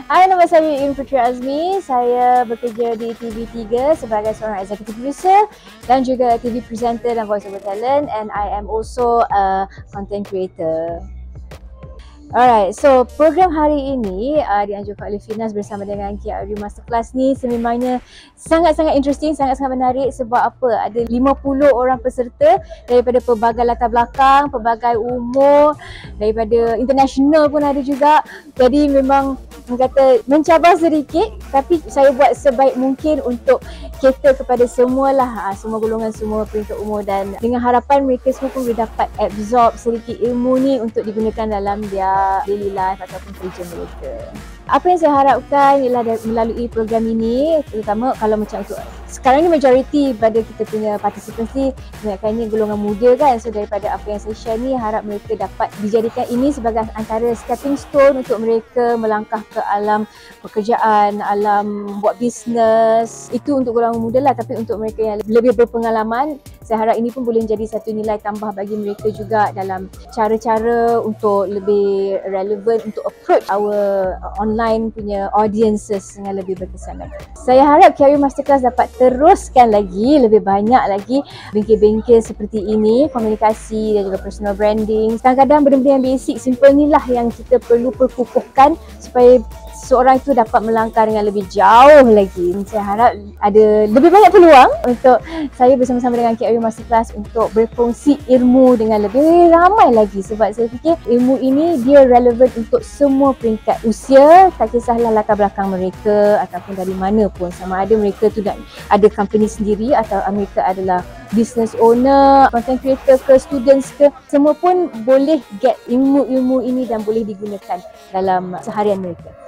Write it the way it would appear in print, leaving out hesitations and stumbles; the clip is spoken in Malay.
Hai, nama saya Im Putri Azmi. Saya bekerja di TV3 sebagai seorang executive producer dan juga TV presenter dan voice over talent, and I am also a content creator. Alright, so program hari ini dianjurkan oleh Finas bersama dengan KRU Masterclass ni sememangnya sangat-sangat interesting, sangat-sangat menarik. Sebab apa? Ada 50 orang peserta daripada pelbagai latar belakang, pelbagai umur, daripada international pun ada juga. Jadi memang kata mencabar sedikit, tapi saya buat sebaik mungkin untuk cater kepada semualah, semua golongan, semua peringkat umur, dan dengan harapan mereka semua pun boleh dapat absorb sedikit ilmu ni untuk digunakan dalam dia daily life ataupun kerja mereka. Apa yang saya harapkan ialah melalui program ini, terutama kalau macam untuk sekarang ni majoriti pada kita punya participants ni kebanyakannya golongan muda kan. So daripada apa yang saya share ni, harap mereka dapat dijadikan ini sebagai antara stepping stone untuk mereka melangkah ke alam pekerjaan, alam buat bisnes. Itu untuk golongan muda lah, tapi untuk mereka yang lebih berpengalaman, saya harap ini pun boleh menjadi satu nilai tambah bagi mereka juga dalam cara-cara untuk lebih relevan untuk approach our online punya audiences dengan lebih berkesan lagi. Saya harap KRU Masterclass dapat teruskan lagi, lebih banyak lagi bengkel-bengkel seperti ini, komunikasi dan juga personal branding. Kadang-kadang benda-benda yang basic, simple ni lah yang kita perlu perkukuhkan supaya seorang itu dapat melangkah dengan lebih jauh lagi. Saya harap ada lebih banyak peluang untuk saya bersama-sama dengan KRU Masterclass untuk berkongsi ilmu dengan lebih ramai lagi, sebab saya fikir ilmu ini dia relevan untuk semua peringkat usia, tak kisahlah latar belakang mereka ataupun dari mana pun, sama ada mereka tu ada company sendiri atau mereka adalah business owner, content creator ke, students ke, semua pun boleh get ilmu-ilmu ini dan boleh digunakan dalam seharian mereka.